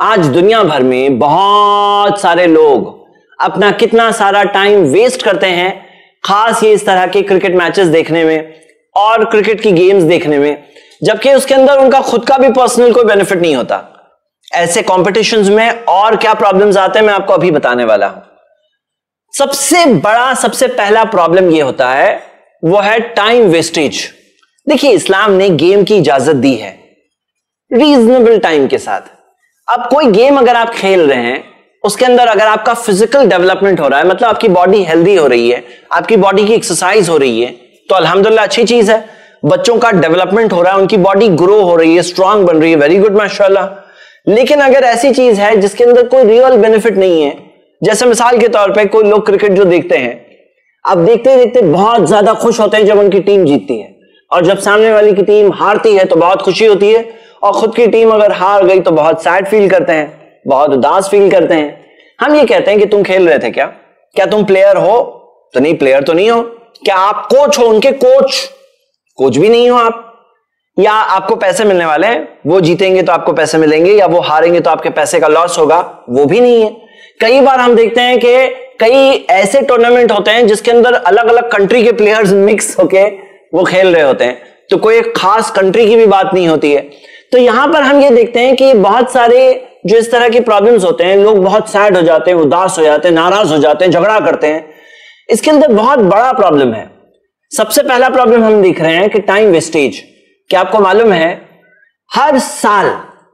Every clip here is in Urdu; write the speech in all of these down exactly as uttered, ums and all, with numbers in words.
آج دنیا بھر میں بہت سارے لوگ اپنا کتنا سارا ٹائم ویسٹ کرتے ہیں خاص یہ اس طرح کے کرکٹ میچز دیکھنے میں اور کرکٹ کی گیمز دیکھنے میں، جبکہ اس کے اندر ان کا خود کا بھی پرسنل کوئی بینیفٹ نہیں ہوتا. ایسے کمپٹیشنز میں اور کیا پرابلمز آتے ہیں میں آپ کو ابھی بتانے والا ہوں. سب سے بڑا سب سے پہلا پرابلم یہ ہوتا ہے وہ ہے ٹائم ویسٹیج. دیکھیے اسلام نے گیم کی اجازت دی ہے ریزنیبل ٹائم کے ساتھ. اب کوئی گیم اگر آپ کھیل رہے ہیں اس کے اندر اگر آپ کا فزیکل ڈیولپمنٹ ہو رہا ہے، مطلب آپ کی باڈی ہیلدی ہو رہی ہے، آپ کی باڈی کی ایکسرسائز ہو رہی ہے، تو الحمدللہ اچھی چیز ہے. بچوں کا ڈیولپمنٹ ہو رہا ہے، ان کی باڈی گرو ہو رہی ہے، اسٹرانگ بن رہی ہے، ویری گڈ ماشاءاللہ. لیکن اگر ایسی چیز ہے جس کے اندر کوئی ریئل بینیفٹ نہیں ہے، جیسے مثال کے طور پہ کوئی لوگ کرکٹ جو دیکھتے ہیں، اب دیکھتے دیکھتے بہت زیادہ خوش ہوتے ہیں جب ان کی ٹیم جیتتی ہے، اور جب سامنے والی کی ٹیم ہارتی ہے تو بہت خوشی ہوتی ہے، اور خود کی ٹیم اگر ہار گئی تو بہت سیڈ فیل کرتے ہیں، بہت اداس فیل کرتے ہیں. ہم یہ کہتے ہیں کہ تم کھیل رہے تھے کیا کیا تم پلیئر ہو؟ تو نہیں، پلیئر تو نہیں ہو. کیا آپ کوچ ہو؟ ان کے کوچ کوچ بھی نہیں ہو آپ. یا آپ کو پیسے ملنے والے ہیں، وہ جیتیں گے تو آپ کو پیسے ملیں گے، یا وہ ہاریں گے تو آپ کے پیسے کا لاس ہوگا، وہ بھی نہیں ہے. کئی بار ہم دیکھتے ہیں کہ کئی ایسے ٹورنامنٹ ہوتے ہیں جس کے اندر الگ الگ کنٹری کے پلیئرز مکس ہو کے وہ کھیل رہے ہوتے ہیں، تو کوئی ایک خاص کنٹری کی بھی بات نہیں ہوتی ہے. تو یہاں پر ہم یہ دیکھتے ہیں کہ بہت سارے جو اس طرح کی پرابلمز ہوتے ہیں، لوگ بہت سیڈ ہو جاتے ہیں، اداس ہو جاتے ہیں، ناراض ہو جاتے ہیں، جھگڑا کرتے ہیں. اس کے اندر بہت بڑا پرابلم ہے. سب سے پہلا پرابلم ہم دیکھ رہے ہیں کہ ٹائم ویسٹیج. کیا آپ کو معلوم ہے ہر سال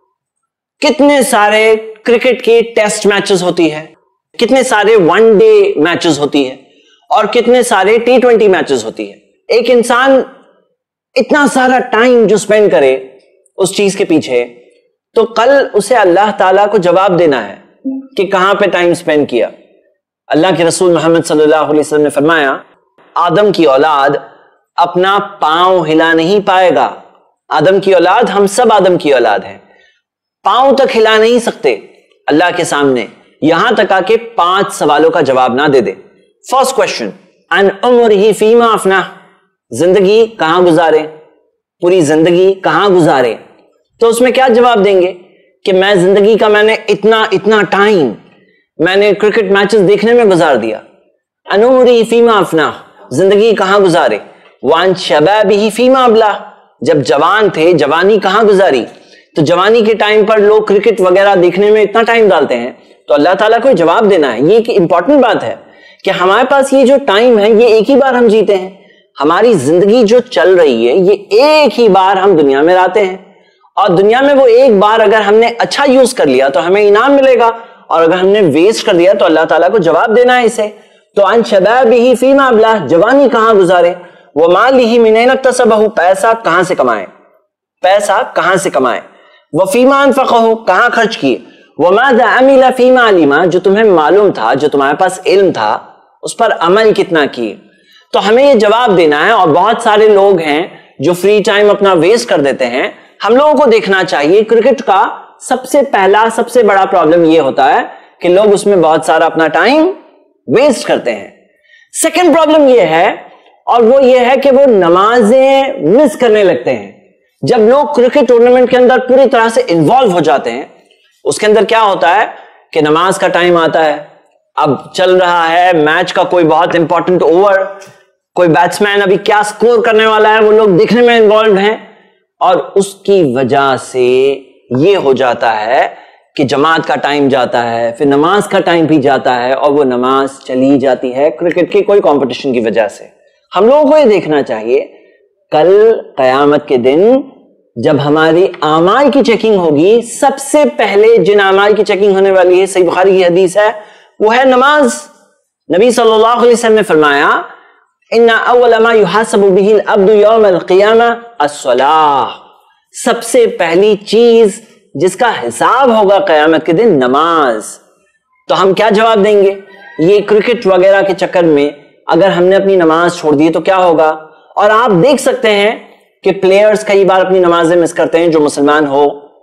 کتنے سارے کرکٹ کے ٹیسٹ میچز ہوتی ہے، کتنے سارے ون ڈے میچز ہوتی ہے، اور کتنے سارے ٹی ٹوینٹی میچز ہوتی ہے؟ ایک انسان اتنا سارا ٹائم جو سپینڈ کرے اس چیز کے پیچھے، تو کل اسے اللہ تعالیٰ کو جواب دینا ہے کہ کہاں پہ ٹائم سپینڈ کیا. اللہ کے رسول محمد صلی اللہ علیہ وسلم نے فرمایا آدم کی اولاد اپنا پاؤں ہلا نہیں پائے گا. آدم کی اولاد، ہم سب آدم کی اولاد ہیں، پاؤں تک ہلا نہیں سکتے اللہ کے سامنے یہاں تک آ کے پانچ سوالوں کا جواب نہ دے دے. فرسٹ کوشچن، ان عمرہ فیما افنہ، زندگی کہاں گزارے، پوری زندگی کہاں گزارے. تو اس میں کیا جواب دیں گے کہ میں زندگی کا میں نے اتنا اتنا ٹائم میں نے کرکٹ میچز دیکھنے میں گزار دیا. ان عمرہ فیما افنہ، زندگی کہاں گزارے. وان شبابہ فیما ابلہ، جب جوان تھے جوانی کہاں گزاری. تو جوانی کے ٹائم پر لوگ کرکٹ وغیرہ دیکھنے میں اتنا ٹائم ڈالتے ہیں، تو اللہ تعالیٰ کو جواب دینا ہے. یہ ایک امپورٹنٹ بات ہے کہ ہمارے پاس یہ جو ٹائم ہے یہ ایک ہی بار ہم جیتے ہیں. ہماری زندگی جو چل رہی ہے یہ ایک ہی بار ہم دنیا میں آتے ہیں، اور دنیا میں وہ ایک بار اگر ہم نے اچھا یوز کر لیا تو ہمیں انعام ملے گا، اور اگر ہم نے ویسٹ کر دیا تو اللہ تعالیٰ کو جواب دینا ہے اسے. تو ان شبابہ فیما ابلہ، جوانی کہاں گزارے. ومالہ من این اکتسبہ، پیسہ کہاں سے کمائے، پیسہ کہاں سے کمائے. وفیما انفقہ، کہاں خرچ کیے. وماذا عمل فیما علم، جو تمہیں معلوم تھا، جو تمہارے پاس علم تھا، اس پر عمل کتنا کیے. تو ہمیں یہ جواب دینا ہے. اور بہت سارے لوگ ہیں جو فری ٹائم اپنا ویسٹ کر دیتے ہیں. ہم لوگوں کو دیکھنا چاہیے کرکٹ کا سب سے پہلا سب سے بڑا پرابلم یہ ہوتا ہے کہ لوگ اس میں بہت سارا اپنا ٹائم ویسٹ کرتے ہیں. سیکنڈ پرابلم یہ ہے، اور وہ یہ ہے کہ وہ نمازیں مس کرنے لگتے ہیں. جب لوگ کرکٹ ٹورنامنٹ کے اندر پوری طرح سے انوالو ہو جاتے ہیں، اس کے اندر کیا ہوتا ہے کہ نماز کا ٹائم آتا ہے، اب چل رہا ہے میچ کا کوئی بہت امپورٹنٹ اوور، کوئی بیٹسمین ابھی کیا سکور کرنے والا ہے، وہ لوگ دیکھنے میں انوالوڈ ہیں، اور اس کی وجہ سے یہ ہو جاتا ہے کہ جماعت کا ٹائم جاتا ہے، پھر نماز کا ٹائم بھی جاتا ہے، اور وہ نماز چلی جاتی ہے کرکٹ کی کوئی کمپٹیشن کی وجہ سے. ہم لوگوں کو یہ دیکھنا چاہیے کل قیامت کے دن جب ہماری اعمال کی چیکنگ ہوگی، سب سے پہلے جن اعمال کی چیکنگ ہونے والی ہے، صحیح بخاری کی حدیث ہے، وہ ہے نماز. نبی صلی اللہ علیہ وسلم نے فرمایا ان اول ما يحاسب به العبد يوم القیامہ الصلاۃ، سب سے پہلی چیز جس کا حساب ہوگا قیامت کے دن نماز. تو ہم کیا جواب دیں گے؟ یہ کرکٹ وغیرہ کے چکر میں اگر ہم نے اپنی نماز چھوڑ دی تو کیا ہوگا. اور آپ دیکھ سکتے ہیں کہ پلیئرز کئی بار اپنی نمازیں مس کرتے ہیں جو مسلمان ہو،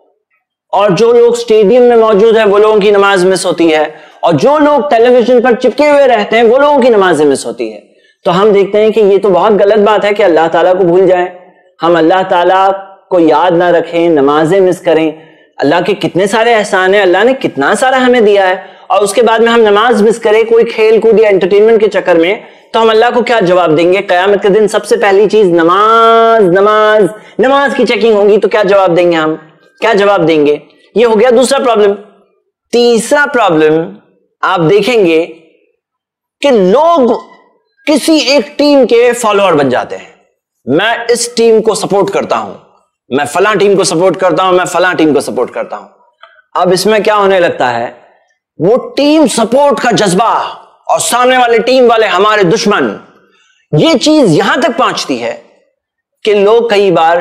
اور جو لوگ اسٹیڈیم میں موجود ہیں وہ لوگوں کی نماز مس ہوتی ہے، اور جو لوگ ٹیلی ویژن پر چپکے ہوئے رہتے ہیں وہ لوگوں کی نمازیں مس ہوتی ہے. تو ہم دیکھتے ہیں کہ یہ تو بہت غلط بات ہے کہ اللہ تعالیٰ کو بھول جائیں، ہم اللہ تعالیٰ کو یاد نہ رکھیں، نمازیں مس کریں. اللہ کے کتنے سارے احسان ہیں, اللہ نے کتنا سارا ہمیں دیا ہے, اور اس کے بعد میں ہم نماز مس کریں کوئی کھیل کود یا انٹرٹینمنٹ کے چکر میں, تو ہم اللہ کو کیا جواب دیں گے؟ قیامت کے دن سب سے پہلی چیز نماز نماز نماز کی چیکنگ ہوگی, تو کیا جواب دیں گے ہم؟ کیا جواب دیں گے؟ یہ ہو گیا دوسرا پرابلم. تیسرا پرابلم آپ دیکھیں گے کہ لوگ کسی ایک ٹیم کے فالوور بن جاتے ہیں. میں اس ٹیم کو سپورٹ کرتا ہوں, میں فلاں ٹیم کو سپورٹ کرتا ہوں, میں فلاں ٹیم کو سپورٹ کرتا ہوں. اب اس میں کیا ہونے لگتا ہے, وہ ٹیم سپورٹ کا جذبہ اور سامنے والے ٹیم والے ہمارے دشمن, یہ چیز یہاں تک پہنچتی ہے کہ لوگ کئی بار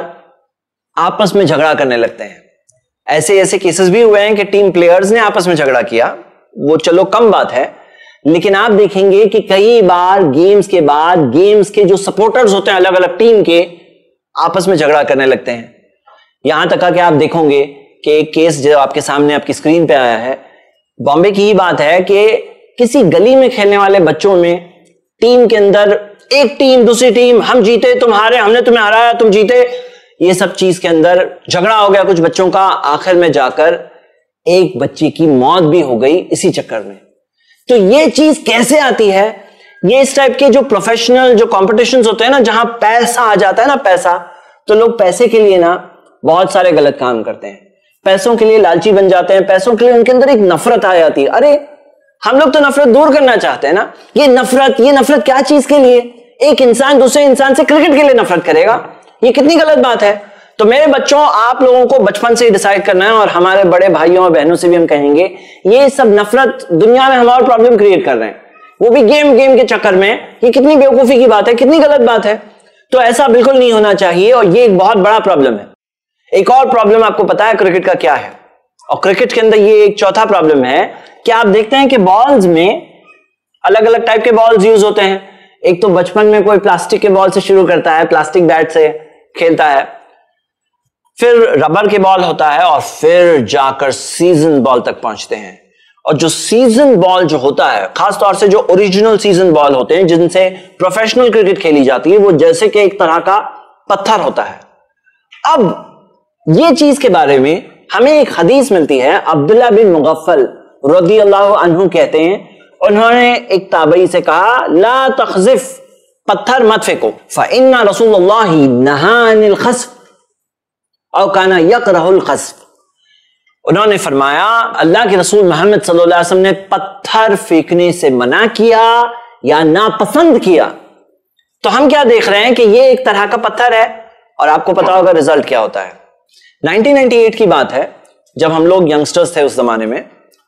آپس میں جھگڑا کرنے لگتے ہیں. ایسے ایسے کیسز بھی ہوئے ہیں کہ ٹیم پلیئرز نے آپس میں جھگڑا کیا, وہ چلو کم بات ہے, لیکن آپ دیکھیں گے کہ کئی بار گیمز کے بعد گیمز کے جو سپورٹرز ہوتے ہیں الگ الگ ٹیم کے, آپس میں جھگڑا کرنے لگتے ہیں. یہاں تک کہ آپ دیکھو گے کہ ایک کیس جو آپ کے سامنے آپ کی اسکرین پہ آیا ہے, بامبے کی ہی بات ہے کہ کسی گلی میں کھیلنے والے بچوں میں ٹیم کے اندر ایک ٹیم دوسری ٹیم, ہم جیتے تم ہارے, ہم نے تمہیں ہرایا تم جیتے, یہ سب چیز کے اندر جھگڑا ہو گیا کچھ بچوں کا. آخر میں جا کر ایک بچے کی موت بھی ہو گئی اسی چکر میں. تو یہ چیز کیسے آتی ہے؟ یہ اس ٹائپ کے جو پروفیشنل جو کمپٹیشنز ہوتے ہیں نا, جہاں پیسہ آ جاتا ہے نا, پیسہ, تو لوگ پیسے کے لیے نا بہت سارے غلط کام کرتے ہیں. پیسوں کے لیے لالچی بن جاتے ہیں, پیسوں کے لیے ان کے اندر ایک نفرت آ جاتی ہے. ارے ہم لوگ تو نفرت دور کرنا چاہتے ہیں نا. یہ نفرت یہ نفرت کیا چیز کے لیے؟ ایک انسان دوسرے انسان سے کرکٹ کے لیے نفرت کرے گا, یہ کتنی غلط بات ہے. تو میرے بچوں, آپ لوگوں کو بچپن سے ہی ڈیسائیڈ کرنا ہے, اور ہمارے بڑے بھائیوں اور بہنوں سے بھی ہم کہیں گے, یہ سب نفرت دنیا میں ہمارا پرابلم کریٹ کر رہے ہیں, وہ بھی گیم گیم کے چکر میں. یہ کتنی بیوقوفی کی بات ہے, کتنی غلط بات ہے. تو ایسا بالکل نہیں ہونا چاہیے, اور یہ ایک بہت بڑا پرابلم ہے. ایک اور پرابلم آپ کو پتا ہے کرکٹ کا کیا ہے, اور کرکٹ کے اندر یہ ایک چوتھا پرابلم ہے کہ آپ دیکھتے ہیں کہ بالز میں الگ الگ ٹائپ کے بالز یوز ہوتے ہیں. ایک تو بچپن میں کوئی پلاسٹک کے بال سے شروع کرتا ہے, پلاسٹک بیٹ سے کھیلتا ہے, پھر ربر کے بال ہوتا ہے, اور پھر جا کر سیزن بال تک پہنچتے ہیں. اور جو سیزن بال جو ہوتا ہے, خاص طور سے جو اوریجنل سیزن بال ہوتے ہیں جن سے پروفیشنل کرکٹ کھیلی جاتی ہے, وہ جیسے کہ ایک طرح کا پتھر ہوتا ہے. اب یہ چیز کے بارے میں ہمیں ایک حدیث ملتی ہے. عبداللہ بن مغفل رضی اللہ عنہ کہتے ہیں, انہوں نے ایک تابعی سے کہا, لا تخذف, پتھر مت پھینکو, فإن رسول اللہ نہى عن الخسف او کان یکرہ الخسف. انہوں نے فرمایا اللہ کے رسول محمد صلی اللہ علیہ وسلم نے پتھر پھینکنے سے منع کیا یا ناپسند کیا. تو ہم کیا دیکھ رہے ہیں کہ یہ ایک طرح کا پتھر ہے, اور آپ کو پتا ہوگا رزلٹ کیا ہوتا ہے. نائنٹین نائنٹی ایٹ کی بات ہے, جب ہم لوگ ینگسٹرز تھے اس زمانے میں,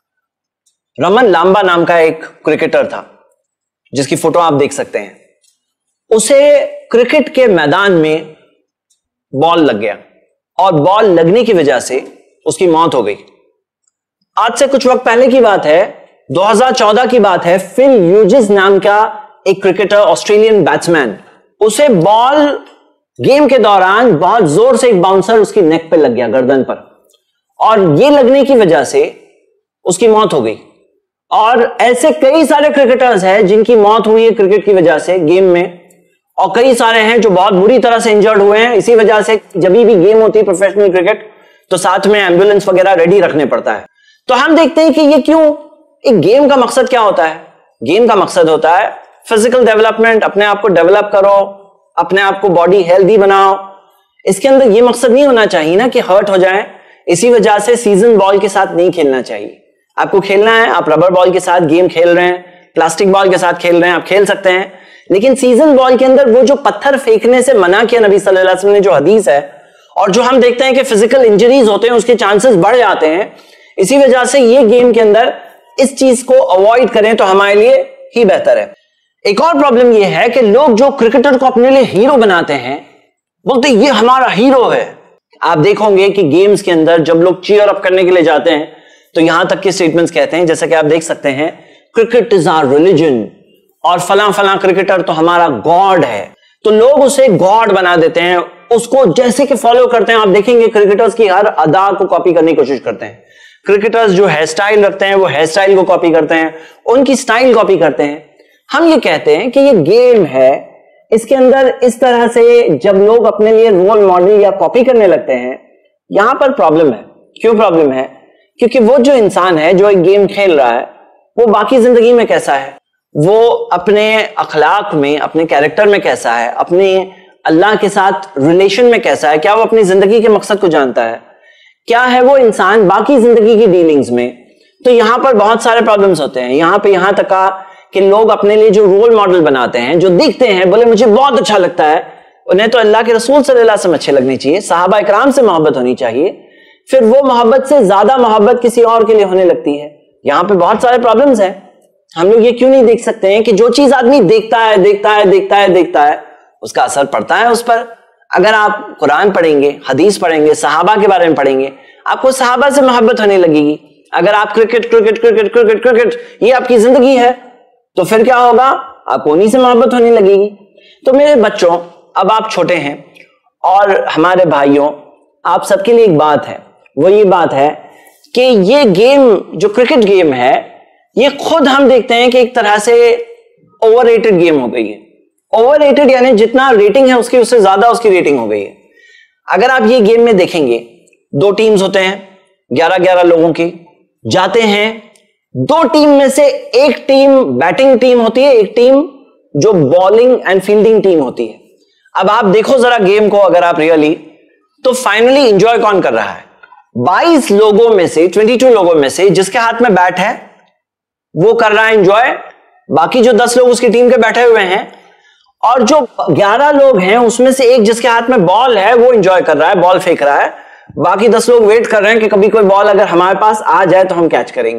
رمن لامبا نام کا ایک کرکٹر تھا جس کی فوٹو آپ دیکھ سکتے ہیں. اسے کرکٹ کے میدان میں بال لگ گیا, اور بال لگنے کی وجہ سے اس کی موت ہو گئی. آج سے کچھ وقت پہلے کی بات ہے, دو ہزار چودہ کی بات ہے, فل ہیوجز نام کا ایک کرکٹر, آسٹریلین بیٹسمین, اسے بال گیم کے دوران بہت زور سے ایک باؤنسر اس کی نیک پہ لگ گیا, گردن پر, اور یہ لگنے کی وجہ سے اس کی موت ہو گئی. اور ایسے کئی سارے کرکٹرز ہیں جن کی موت ہوئی ہے کرکٹ کی وجہ سے گیم میں, اور کئی سارے ہیں جو بہت بری طرح سے انجرڈ ہوئے ہیں اسی وجہ سے. جب بھی گیم ہوتی ہے پروفیشنل کرکٹ تو ساتھ میں ایمبولینس وغیرہ ریڈی رکھنے پڑتا ہے. تو ہم دیکھتے ہیں کہ یہ کیوں, ایک گیم کا مقصد کیا ہوتا ہے؟ گیم کا مقصد ہوتا ہے فزیکل ڈیولپمنٹ, اپنے آپ کو ڈیولپ کرو, اپنے آپ کو باڈی ہیلدی بناؤ. اس کے اندر یہ مقصد نہیں ہونا چاہیے نا کہ ہرٹ ہو جائیں. اسی وجہ سے سیزن بال کے ساتھ نہیں کھیلنا چاہیے. آپ کو کھیلنا ہے, آپ ربر بال کے ساتھ گیم کھیل رہے ہیں, پلاسٹک بال کے ساتھ کھیل رہے ہیں, آپ کھیل سکتے ہیں, لیکن سیزن بال کے اندر وہ جو پتھر پھینکنے سے منع کیا نبی صلی اللہ علیہ وسلم نے, جو حدیث ہے, اور جو ہم دیکھتے ہیں کہ فزیکل انجریز ہوتے ہیں اس کے چانسز بڑھ جاتے ہیں, اسی وجہ سے یہ گیم کے اندر اس چیز کو اوائڈ کریں تو ہمارے لیے ہی بہتر ہے. ایک اور پرابلم یہ ہے کہ لوگ جو کرکٹر کو اپنے لیے ہیرو بناتے ہیں, بولتے یہ ہمارا ہیرو ہے. آپ دیکھو گے کہ گیمز کے اندر جب لوگ چیئر اپ کرنے کے لیے جاتے ہیں تو یہاں تک کے سٹیٹمنٹس کہتے ہیں, جیسا کہ آپ دیکھ سکتے ہیں, کرکٹ از آور ریلیجن, اور فلاں فلاں کرکٹر تو ہمارا گاڈ ہے. تو لوگ اسے گاڈ بنا دیتے ہیں, اس کو جیسے کہ فالو کرتے ہیں. آپ دیکھیں گے کرکٹرز کی ہر ادا کو کاپی کرنے کی کوشش کرتے ہیں. کرکٹرز جو ہیئر سٹائل رکھتے ہیں وہ ہیئر سٹائل کو کاپی کرتے ہیں, ان کی سٹائل کاپی کرتے ہیں. ہم یہ کہتے ہیں کہ یہ گیم ہے, اس کے اندر اس طرح سے جب لوگ اپنے لیے رول ماڈل یا کاپی کرنے لگتے ہیں, یہاں پر پرابلم ہے. کیوں پرابلم ہے؟ کیونکہ وہ جو انسان ہے جو ایک گیم کھیل رہا ہے وہ باقی زندگی میں کیسا ہے، وہ اپنے اخلاق میں، اپنے کیریکٹر میں کیسا ہے، اپنے اللہ کے ساتھ ریلیشن میں کیسا ہے، کیا وہ اپنی زندگی کے مقصد کو جانتا ہے، کیا ہے وہ انسان باقی زندگی کی ڈیلنگز میں. تو یہاں پر بہت سارے پرابلمز ہوتے ہیں. یہاں پہ یہاں تک کہ لوگ اپنے لیے جو رول ماڈل بناتے ہیں، جو دیکھتے ہیں بولے مجھے بہت اچھا لگتا ہے، انہیں تو اللہ کے رسول صلی اللہ علیہ وسلم اچھے لگنے چاہیے، صحابہ اکرام سے محبت ہونی چاہیے، پھر وہ محبت سے زیادہ محبت کسی اور کے لیے ہونے لگتی ہے. یہاں پہ بہت سارے پرابلمز ہیں. ہم لوگ یہ کیوں نہیں دیکھ سکتے ہیں کہ جو چیز آدمی دیکھتا ہے دیکھتا ہے دیکھتا ہے دیکھتا ہے اس کا اثر پڑتا ہے اس پر. اگر آپ قرآن پڑھیں گے، حدیث پڑھیں گے، صحابہ کے بارے میں پڑھیں گے، آپ کو صحابہ سے محبت ہونے لگے گی. اگر آپ cricket cricket cricket cricket cricket یہ آپ کی زندگی ہے تو پھر کیا ہوگا؟ آپ کو انہی سے محبت ہونے لگے گی. تو میرے بچوں، اب آپ چھوٹے ہیں اور ہمارے بھائیوں، آپ سب کے لیے ایک بات ہے، وہ یہ بات ہے کہ یہ گیم جو کرکٹ گیم ہے یہ خود ہم دیکھتے ہیں کہ ایک طرح سے اوور ریٹڈ گیم ہو گئی ہے. اوور ریٹڈ یعنی جتنا ریٹنگ ہے اس کی اس سے زیادہ اس کی ریٹنگ ہو گئی ہے. اگر آپ یہ گیم میں دیکھیں گے، دو ٹیمز ہوتے ہیں گیارہ گیارہ لوگوں کی، جاتے ہیں، دو ٹیم میں سے ایک ٹیم بیٹنگ ٹیم ہوتی ہے، ایک ٹیم جو بالنگ اینڈ فیلڈنگ ٹیم ہوتی ہے. اب آپ دیکھو ذرا گیم کو، اگر آپ ریئلی، تو فائنلی انجوائے کون کر رہا ہے؟ بائیس لوگوں میں سے، بائیس لوگوں میں سے جس کے ہاتھ میں بیٹ ہے وہ کر رہا ہے انجوائے، باقی جو دس لوگ اس کی ٹیم کے بیٹھے ہوئے ہیں، اور جو گیارہ لوگ ہیں اس میں سے ایک جس کے ہاتھ میں بال ہے وہ انجوائے کر رہا ہے، بال پھینک رہا ہے، باقی دس لوگ ویٹ کر رہے ہیں کہ کبھی کوئی بال اگر ہمارے پاس آ جائے تو ہم کیچ کریں گے.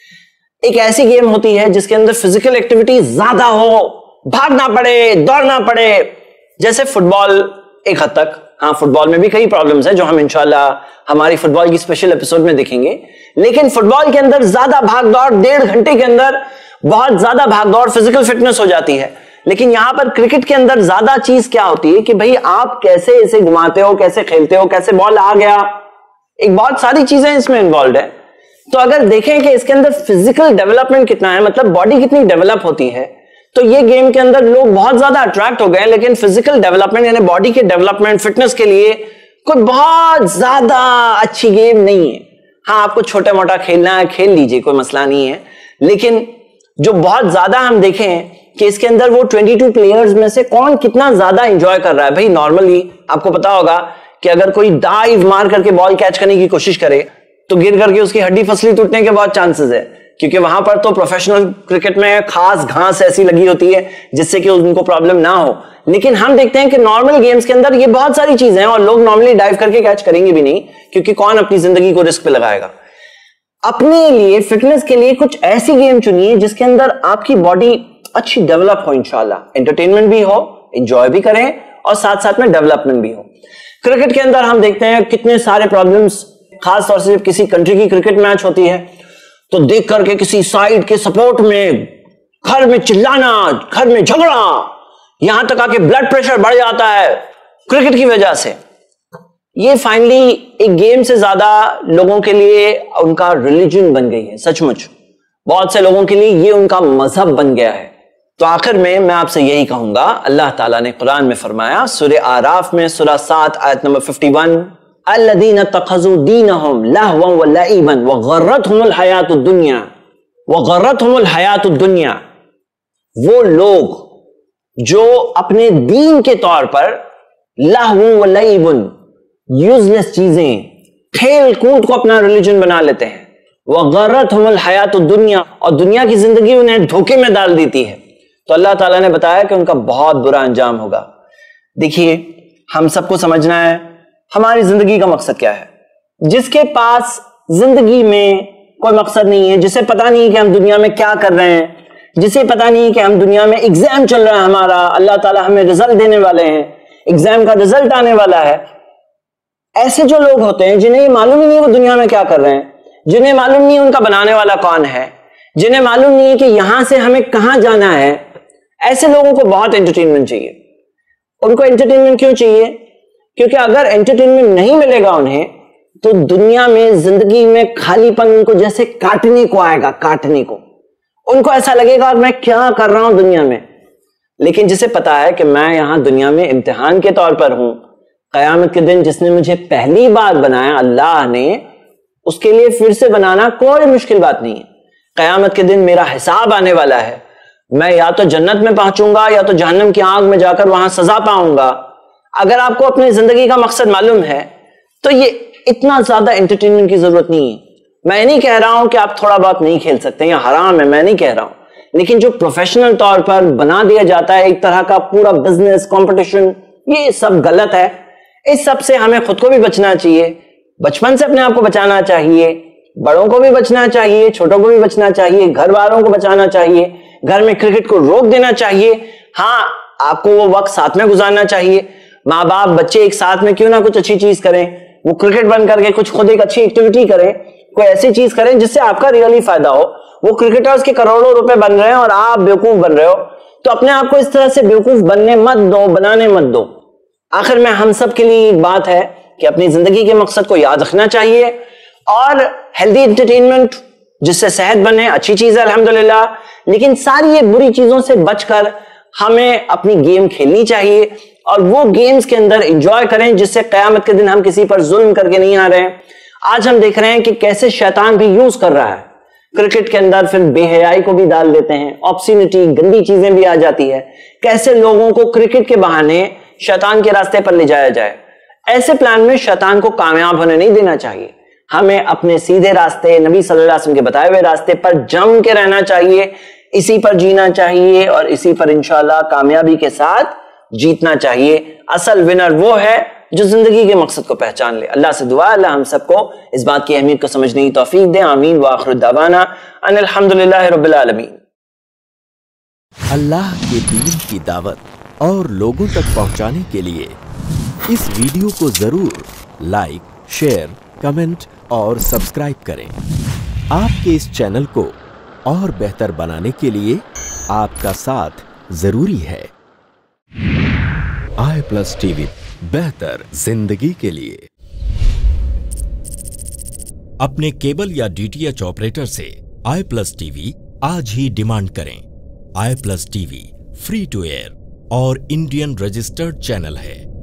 ایک ایسی گیم ہوتی ہے جس کے اندر فزیکل ایکٹیویٹی زیادہ ہو، بھاگنا پڑے، دوڑنا پڑے، جیسے فٹ بال ایک حد تک. ہاں فٹ بال میں بھی کئی پرابلمز ہیں جو ہم انشاءاللہ ہماری فٹ بال کی اسپیشل ایپیسوڈ میں دیکھیں گے، لیکن فٹ بال کے اندر زیادہ بھاگ دوڑ، ڈیڑھ گھنٹے کے اندر بہت زیادہ بھاگ دوڑ، فزیکل فٹنس ہو جاتی ہے. لیکن یہاں پر کرکٹ کے اندر زیادہ چیز کیا ہوتی ہے کہ بھئی آپ کیسے اسے گھماتے ہو، کیسے کھیلتے ہو، کیسے بال آ گیا، ایک بہت ساری چیزیں اس میں انوالوڈ ہے. تو اگر دیکھیں کہ اس کے اندر فزیکل ڈیولپمنٹ کتنا ہے، مطلب باڈی کتنی ڈیولپ ہوتی ہے، تو یہ گیم کے اندر لوگ بہت زیادہ اٹریکٹ ہو گئے. لیکن فزیکل ڈیولپمنٹ یعنی باڈی کے ڈیولپمنٹ، فٹنس کے لیے کوئی بہت زیادہ اچھی گیم نہیں ہے. ہاں آپ کو چھوٹا موٹا کھیلنا ہے کھیل لیجئے، کوئی مسئلہ نہیں ہے، لیکن جو بہت زیادہ ہم دیکھیں کہ اس کے اندر وہ بائیس پلیئرز میں سے کون کتنا زیادہ انجوائے کر رہا ہے. بھائی نارملی آپ کو پتا ہوگا کہ اگر کوئی ڈائیو مار کر کے بال کیچ کرنے کی کوشش کرے تو گر کر کے اس کی ہڈی پسلی ٹوٹنے کے بہت چانسز ہے، کیونکہ وہاں پر تو پروفیشنل کرکٹ میں خاص گھاس ایسی لگی ہوتی ہے جس سے کہ ان کو پرابلم نہ ہو. لیکن ہم دیکھتے ہیں کہ نارمل گیمز کے اندر یہ بہت ساری چیزیں ہیں اور لوگ نارملی ڈائیو کر کے کیچ کریں گے بھی نہیں، کیونکہ کون اپنی زندگی کو رسک پہ لگائے گا. اپنے لیے فٹنس کے لیے کچھ ایسی گیم چنیے جس کے اندر آپ کی باڈی اچھی ڈیولپ ہو، انشاءاللہ انٹرٹینمنٹ بھی ہو، انجوائے بھی کریں اور ساتھ ساتھ میں ڈیولپمنٹ بھی ہو. کرکٹ کے اندر ہم دیکھتے ہیں کتنے سارے پرابلمز، خاص طور سے جب کسی کنٹری کی کرکٹ میچ ہوتی ہے تو دیکھ کر کے کسی سائیڈ کے سپورٹ میں گھر میں چلانا، گھر میں جھگڑا، یہاں تک آ کے بلڈ پریشر بڑھ جاتا ہے کرکٹ کی وجہ سے. یہ فائنلی ایک گیم سے زیادہ لوگوں کے لیے ان کا ریلیجن بن گئی ہے. سچ مچ بہت سے لوگوں کے لیے یہ ان کا مذہب بن گیا ہے. تو آخر میں میں آپ سے یہی کہوں گا، اللہ تعالیٰ نے قرآن میں فرمایا سورہ آراف میں سورہ سات آیت نمبر اکاون، الذین اتخذوا دینہم لہوا ولعبا وغرتہم الحیات الدنیا وغرتہم الحیات الدنیا، وہ لوگ جو اپنے دین کے طور پر لہو ولعب، یوزلیس چیزیں، کھیل کود کو اپنا ریلیجن بنا لیتے ہیں، وغرتہم الحیات الدنیا، اور دنیا کی زندگی انہیں دھوکے میں ڈال دیتی ہے، تو اللہ تعالیٰ نے بتایا کہ ان کا بہت برا انجام ہوگا. دیکھیے ہم سب کو سمجھنا ہے ہماری زندگی کا مقصد کیا ہے. جس کے پاس زندگی میں کوئی مقصد نہیں ہے، جسے پتا نہیں کہ ہم دنیا میں کیا کر رہے ہیں، جسے پتا نہیں کہ ہم دنیا میں ایگزام چل رہا ہے ہمارا، اللہ تعالیٰ ہمیں رزلٹ دینے والے ہیں، ایگزام کا رزلٹ آنے والا ہے، ایسے جو لوگ ہوتے ہیں جنہیں معلوم ہی نہیں وہ دنیا میں کیا کر رہے ہیں، جنہیں معلوم نہیں ان کا بنانے والا کون ہے، جنہیں معلوم نہیں ہے کہ یہاں سے ہمیں کہاں جانا ہے، ایسے لوگوں کو بہت انٹرٹینمنٹ چاہیے. ان کو انٹرٹینمنٹ کیوں چاہیے؟ کیونکہ اگر انٹرٹینمنٹ نہیں ملے گا انہیں تو دنیا میں زندگی میں خالی پن ان کو جیسے کاٹنے کو آئے گا، کاٹنے کو ان کو ایسا لگے گا میں کیا کر رہا ہوں دنیا میں. لیکن جسے پتا ہے کہ میں یہاں دنیا میں امتحان کے طور پر ہوں، قیامت کے دن جس نے مجھے پہلی بار بنایا اللہ نے، اس کے لیے پھر سے بنانا کوئی مشکل بات نہیں ہے. قیامت کے دن میرا حساب آنے والا ہے, میں یا تو جنت میں پہنچوں گا یا تو جہنم کی آگ میں جا کر وہاں سزا پاؤں گا. اگر آپ کو اپنی زندگی کا مقصد معلوم ہے تو یہ اتنا زیادہ انٹرٹینمنٹ کی ضرورت نہیں ہے. میں نہیں کہہ رہا ہوں کہ آپ تھوڑا بہت نہیں کھیل سکتے یا حرام ہے, میں نہیں کہہ رہا ہوں, لیکن جو پروفیشنل طور پر بنا دیا جاتا ہے ایک طرح کا پورا بزنس کمپٹیشن, یہ سب غلط ہے. اس سب سے ہمیں خود کو بھی بچنا چاہیے, بچپن سے اپنے آپ کو بچانا چاہیے, بڑوں کو بھی بچنا چاہیے, چھوٹوں کو بھی بچنا چاہیے, گھر والوں کو بچانا چاہیے, گھر میں کرکٹ کو روک دینا چاہیے. ہاں آپ کو وہ وقت ساتھ میں گزارنا چاہیے. ماں باپ بچے ایک ساتھ میں کیوں نہ کچھ اچھی چیز کریں, وہ کرکٹ بند کر کے کچھ خود ایک اچھی ایکٹیویٹی کریں, کوئی ایسی چیز کریں جس سے آپ کا ریئلی فائدہ ہو. وہ کرکٹرز کے کروڑوں روپے بن رہے ہیں اور آپ بیوقوف بن رہے ہو, تو اپنے آپ کو اس طرح سے بیوقوف بننے مت دو, بنانے مت دو. آخر میں ہم سب کے لیے ایک بات ہے کہ اپنی زندگی کے مقصد کو یاد رکھنا چاہیے, اور ہیلدی انٹرٹینمنٹ جس سے صحت بنے اچھی چیز ہے الحمدللہ, لیکن ساری یہ بری چیزوں سے بچ کر ہمیں اپنی گیم کھیلنی چاہیے, اور وہ گیمز کے اندر انجوائے کریں جس سے قیامت کے دن ہم کسی پر ظلم کر کے نہیں آ رہے ہیں. آج ہم دیکھ رہے ہیں کہ کیسے شیطان بھی یوز کر رہا ہے کرکٹ کے اندر, پھر بے حیائی کو بھی ڈال دیتے ہیں, آبسینٹی گندی چیزیں بھی آ جاتی ہے. کیسے لوگوں کو کرکٹ کے بہانے شیطان کے راستے پر لے جایا جائے. ایسے پلان میں شیطان کو کامیاب ہونے نہیں دینا چاہیے. ہمیں اپنے سیدھے راستے, نبی صلی اللہ علیہ وسلم کے بتائے ہوئے راستے پر جم کے رہنا چاہیے, اسی پر جینا چاہیے, اور اسی پر انشاءاللہ کامیابی کے ساتھ جیتنا چاہیے. اصل ونر وہ ہے جو زندگی کے مقصد کو پہچان لے. اللہ سے دعا اللہ ہم سب کو اس بات کی اہمیت کو سمجھنے کی توفیق دے. آمین وآخر دعوانا ان الحمدللہ رب العالمین. اللہ کے دین کی دعوت اور لوگوں تک پہنچانے کے لیے اس ویڈیو کو ضرور لائک, شیئر, کمنٹ اور سبسکرائب کریں. آپ کے اس چینل کو اور بہتر بنانے کے لیے آپ کا ساتھ ضروری ہے. آئی پلس ٹی وی, بہتر زندگی کے لیے. اپنے کیبل یا ڈی ٹی ایچ آپریٹر سے آئی پلس ٹی وی آج ہی ڈیمانڈ کریں. I plus T V free to air اور انڈین رجسٹرڈ چینل ہے.